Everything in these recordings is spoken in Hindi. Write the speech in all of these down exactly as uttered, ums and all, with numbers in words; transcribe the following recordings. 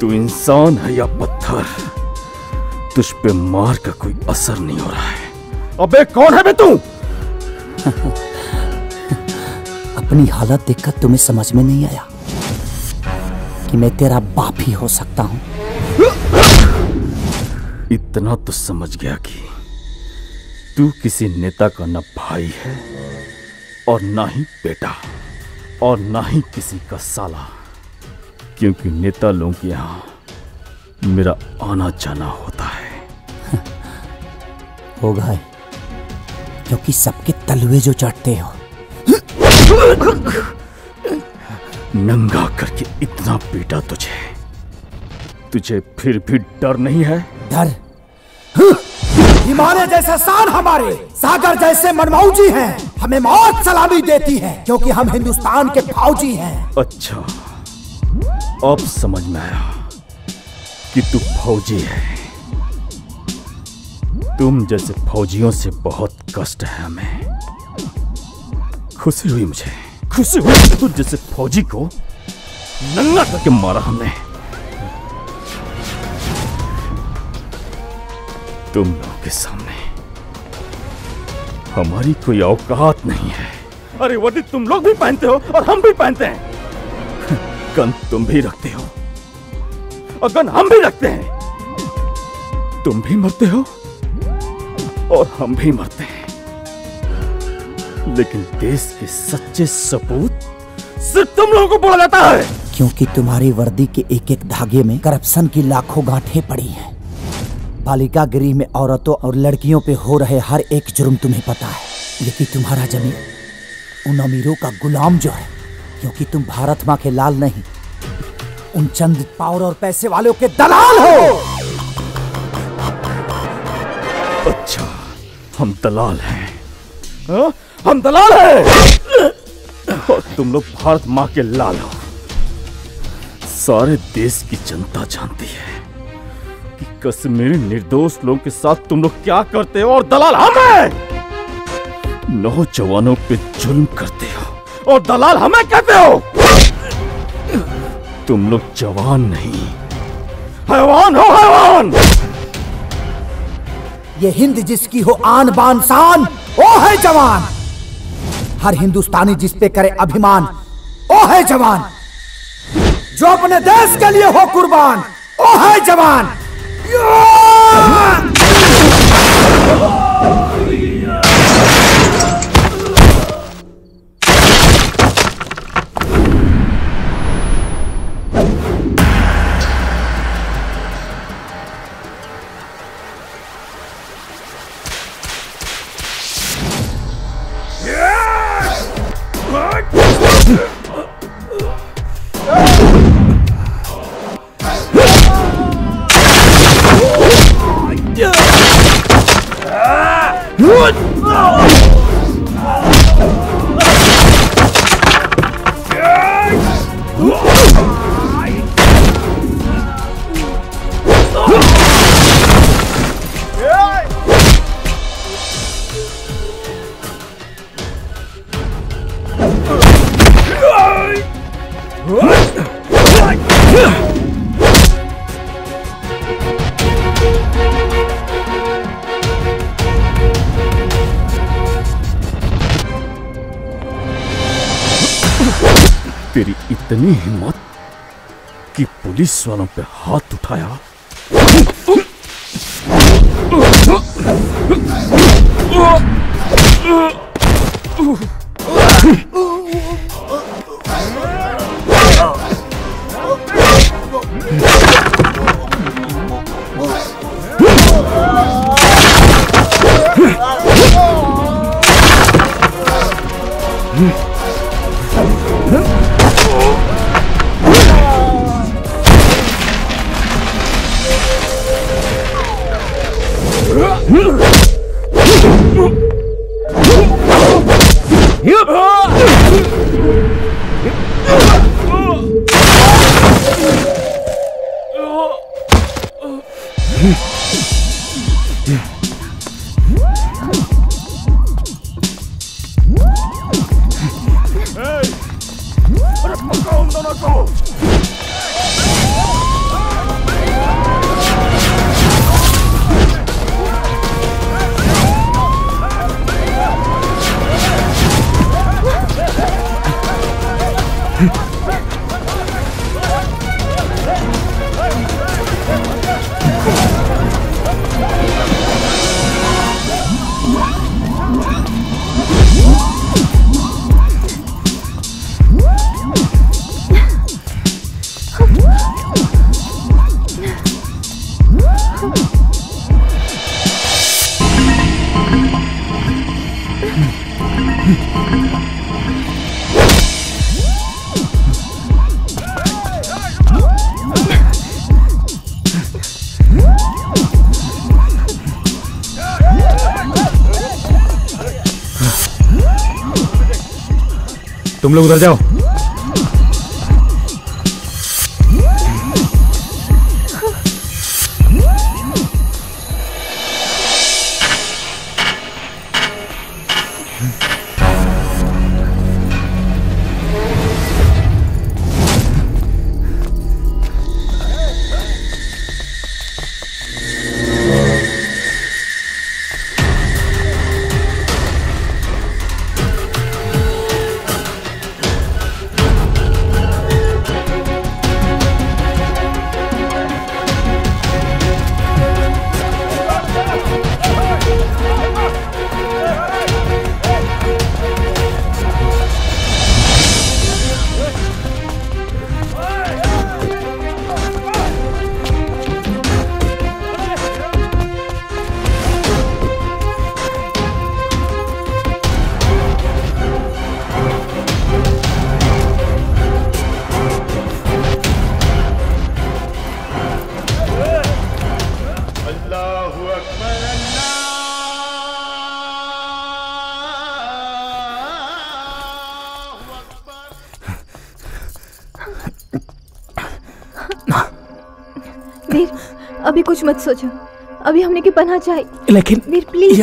तू इंसान है या पत्थर, तुझ पे मार का कोई असर नहीं हो रहा है। अबे कौन है बे तू? अपनी हालत देखकर तुम्हें समझ में नहीं आया कि मैं तेरा बाप ही हो सकता हूं? इतना तो समझ गया कि तू किसी नेता का न भाई है और ना ही बेटा और ना ही किसी का साला, क्योंकि नेता लोगों के यहां मेरा आना जाना होता है। होगा है, क्योंकि सबके तलवे जो चढ़ते हो। नंगा करके इतना पीटा तुझे, तुझे फिर भी डर नहीं है? डर? हिमालय जैसे शान हमारे, सागर जैसे मनमौजी हैं, हमें मौत सलामी देती है क्योंकि हम हिंदुस्तान के फौजी हैं। अच्छा, अब समझ में आया कि तू फौजी है। तुम जैसे फौजियों से बहुत कष्ट है हमें। खुशी हुई मुझे, खुशी हुई कि तू जैसे फौजी को नंगा करके मारा हमने। तुम लोगों के सामने हमारी कोई औकात नहीं है। अरे वर्दी तुम लोग भी पहनते हो और हम भी पहनते हैं। गन तुम भी रखते हो और गन हम भी रखते हैं। तुम भी मरते हो और हम भी मरते हैं, लेकिन देश के सच्चे सपूत सिर्फ तुम लोगों को बोला जाता है। क्योंकि तुम्हारी वर्दी के एक एक धागे में करप्शन की लाखों गांठें पड़ी हैं। बालिका गृह में औरतों और लड़कियों पे हो रहे हर एक जुर्म तुम्हें पता है, लेकिन तुम्हारा जमीन उन अमीरों का गुलाम जो है, क्योंकि तुम भारत माँ के लाल नहीं, उन चंद पावर और पैसे वालों के दलाल हो। अच्छा, हम दलाल हैं? हा? हम दलाल हैं और तुम लोग भारत माँ के लाल हो। सारे देश की जनता जानती है कि कश्मीरी निर्दोष लोगों के साथ तुम लोग क्या करते हो, और दलाल हम हैं। नौजवानों पे जुल्म करते हो और दलाल हमें कहते हो। तुम लोग जवान नहीं, हैवान हो, हैवान। ये हिंद जिसकी हो आन बान शान, वो है जवान। हर हिंदुस्तानी जिस पे करे अभिमान, वो है जवान। जो अपने देश के लिए हो कुर्बान, वो है जवान। तेरी इतनी हिम्मत कि पुलिस वालों पे हाथ उठाया। तुम लोग उधर जाओ। वीर, अभी कुछ मत सोचो, अभी हमने की पनाह चाहिए। लेकिन वीर प्लीज।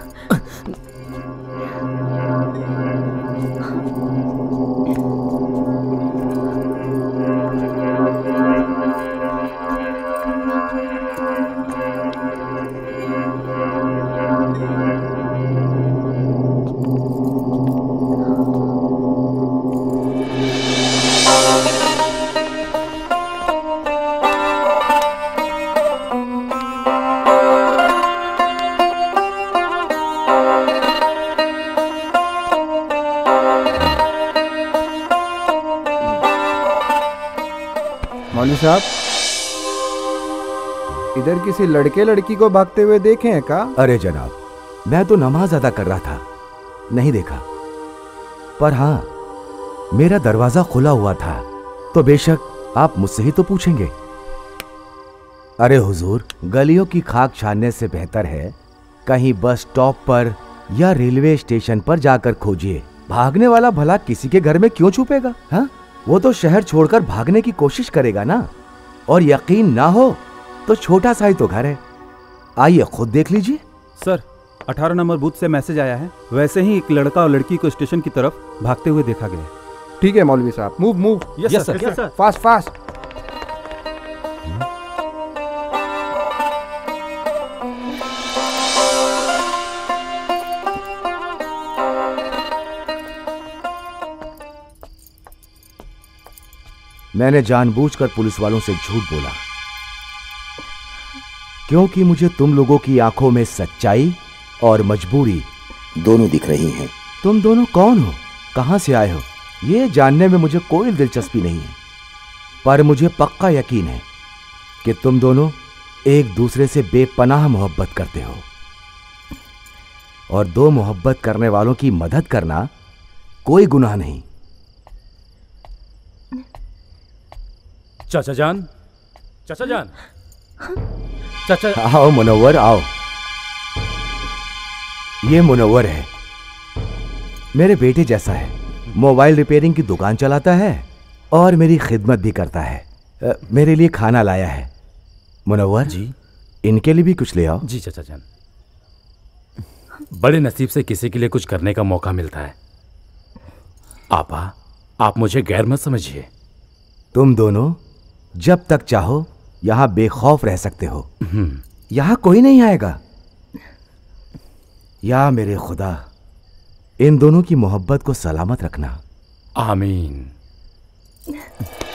मौलवी साहब, इधर किसी लड़के लड़की को भागते हुए देखे हैं का? अरे जनाब, मैं तो नमाज अदा कर रहा था, नहीं देखा। पर हाँ, मेरा दरवाजा खुला हुआ था, तो बेशक आप मुझसे ही तो पूछेंगे। अरे हुजूर, गलियों की खाक छानने से बेहतर है कहीं बस स्टॉप पर या रेलवे स्टेशन पर जाकर खोजिए। भागने वाला भला किसी के घर में क्यों छुपेगा? हाँ, वो तो शहर छोड़कर भागने की कोशिश करेगा ना। और यकीन ना हो तो छोटा सा ही तो घर है, आइए खुद देख लीजिए। सर, अठारह नंबर बूथ से मैसेज आया है, वैसे ही एक लड़का और लड़की को स्टेशन की तरफ भागते हुए देखा गया। ठीक है मौलवी साहब, move move. Yes sir, yes sir. Fast fast. मैंने जानबूझकर पुलिस वालों से झूठ बोला, क्योंकि मुझे तुम लोगों की आंखों में सच्चाई और मजबूरी दोनों दिख रही हैं। तुम दोनों कौन हो, कहां से आए हो, ये जानने में मुझे कोई दिलचस्पी नहीं है। पर मुझे पक्का यकीन है कि तुम दोनों एक दूसरे से बेपनाह मोहब्बत करते हो, और दो मोहब्बत करने वालों की मदद करना कोई गुनाह नहीं। चाचा जान, चाचा जान, चाचा। आओ मुनव्वर, आओ। ये मुनव्वर है, मेरे बेटे जैसा है। मोबाइल रिपेयरिंग की दुकान चलाता है और मेरी खिदमत भी करता है। आ, मेरे लिए खाना लाया है। मुनव्वर जी, इनके लिए भी कुछ ले आओ। जी चाचा जान। बड़े नसीब से किसी के लिए कुछ करने का मौका मिलता है। आपा, आप मुझे गैर मत समझिए। तुम दोनों जब तक चाहो यहां बेखौफ रह सकते हो, यहां कोई नहीं आएगा। या मेरे खुदा, इन दोनों की मोहब्बत को सलामत रखना। आमीन।